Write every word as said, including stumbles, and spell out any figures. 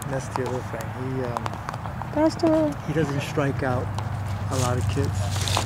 that's the other thing. He um, Pastor. he doesn't strike out a lot of kids.